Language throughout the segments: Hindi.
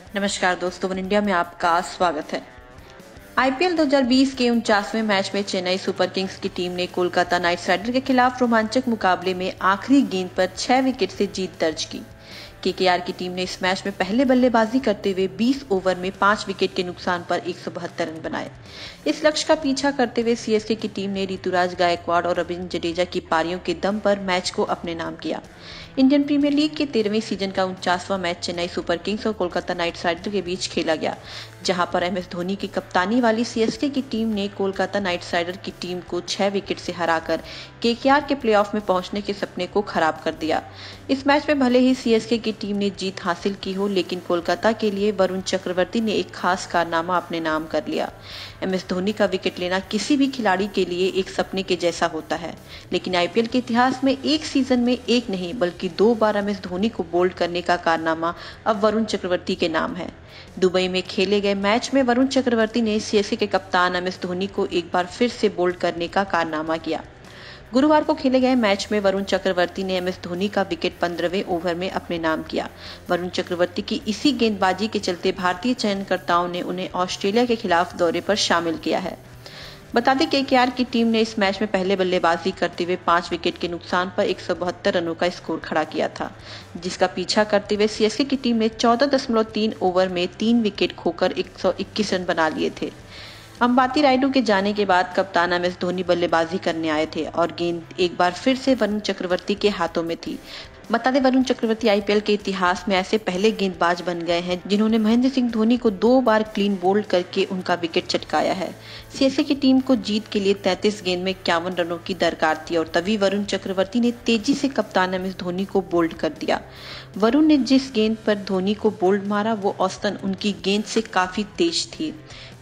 नमस्कार दोस्तों, वन इंडिया में आपका स्वागत है। आईपीएल 2020 के 49वें मैच में चेन्नई सुपर किंग्स की टीम ने कोलकाता नाइट राइडर के खिलाफ रोमांचक मुकाबले में आखिरी गेंद पर 6 विकेट से जीत दर्ज की। केकेआर की टीम ने इस मैच में पहले बल्लेबाजी करते हुए 20 ओवर में 5 विकेट के नुकसान पर 172 रन बनाए। इस लक्ष्य का पीछा करते हुए सीएसके की टीम ने ऋतुराज गायकवाड़ और रविंद्र जडेजा की पारियों के दम पर मैच को अपने नाम किया। इंडियन प्रीमियर लीग के 13वें सीजन का 49वां मैच चेन्नई सुपर किंग्स और कोलकाता नाइट राइडर के बीच खेला गया, जहां पर एमएस धोनी की कप्तानी वाली सीएसके की टीम ने कोलकाता नाइट राइडर की टीम को 6 विकेट से हराकर केकेआर के प्लेऑफ में पहुंचने के सपने को खराब कर दिया। इस मैच में भले ही सीएसके की टीम ने जीत हासिल की हो, लेकिन कोलकाता के लिए वरुण चक्रवर्ती ने एक खास कारनामा अपने नाम कर लिया। एमएस धोनी का विकेट लेना किसी भी खिलाड़ी के लिए एक सपने के जैसा होता है, लेकिन आईपीएल के इतिहास में एक सीजन में एक नहीं बल्कि 2 बार एमएस धोनी को बोल्ड करने का कारनामा अब वरुण चक्रवर्ती के नाम है। दुबई में खेले गए मैच में वरुण चक्रवर्ती ने सीएसके के कप्तान एमएस धोनी को एक बार फिर से बोल्ड करने का कारनामा किया। गुरुवार को खेले गए मैच में वरुण चक्रवर्ती ने एमएस धोनी का विकेट 15वें ओवर में अपने नाम किया। वरुण चक्रवर्ती की इसी गेंदबाजी के चलते भारतीय चयनकर्ताओं ने उन्हें ऑस्ट्रेलिया के खिलाफ दौरे पर शामिल किया है। बता दें केकेआर की टीम ने इस मैच में पहले बल्लेबाजी करते हुए 5 विकेट के नुकसान पर 172 रनों का स्कोर खड़ा किया था, जिसका पीछा करते हुए सीएसके की टीम ने 14.3 ओवर में 3 विकेट खोकर 121 रन बना लिए थे। अंबाती रायडू के जाने के बाद कप्तान एमएस धोनी बल्लेबाजी करने आए थे और गेंद एक बार फिर से वरुण चक्रवर्ती के हाथों में थी। बता दें, वरुण चक्रवर्ती आईपीएल के इतिहास में ऐसे पहले गेंदबाज बन गए हैं जिन्होंने महेंद्र सिंह धोनी को 2 बार क्लीन बोल्ड करके उनका विकेट चटकाया है। सीएसके की टीम को जीत के लिए 33 गेंद में 51 रनों की दरकार थी और तभी वरुण चक्रवर्ती ने तेजी से कप्तान एमएस धोनी को बोल्ड कर दिया। वरुण ने जिस गेंद पर धोनी को बोल्ड मारा वो औसतन उनकी गेंद से काफी तेज थी।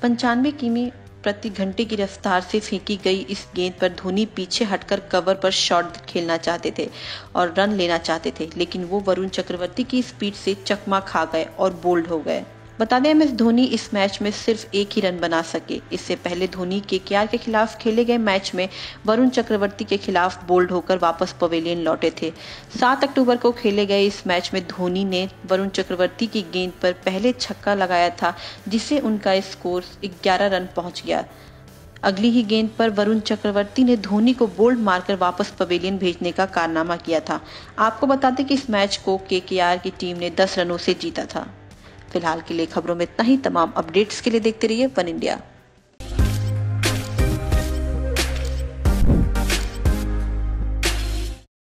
95 किमी प्रति घंटे की रफ्तार से फेंकी गई इस गेंद पर धोनी पीछे हटकर कवर पर शॉट खेलना चाहते थे और रन लेना चाहते थे, लेकिन वो वरुण चक्रवर्ती की स्पीड से चकमा खा गए और बोल्ड हो गए। बता दें, एमएस धोनी इस मैच में सिर्फ एक ही रन बना सके। इससे पहले धोनी केकेआर के खिलाफ खेले गए मैच में वरुण चक्रवर्ती के खिलाफ बोल्ड होकर वापस पवेलियन लौटे थे। 7 अक्टूबर को खेले गए इस मैच में धोनी ने वरुण चक्रवर्ती की गेंद पर पहले छक्का लगाया था, जिससे उनका स्कोर 11 रन पहुंच गया। अगली ही गेंद पर वरुण चक्रवर्ती ने धोनी को बोल्ड मारकर वापस पवेलियन भेजने का कारनामा किया था। आपको बता दें कि इस मैच को केकेआर की टीम ने 10 रनों से जीता था। फिलहाल के लिए खबरों में इतना ही। तमाम अपडेट्स के लिए देखते रहिए वन इंडिया।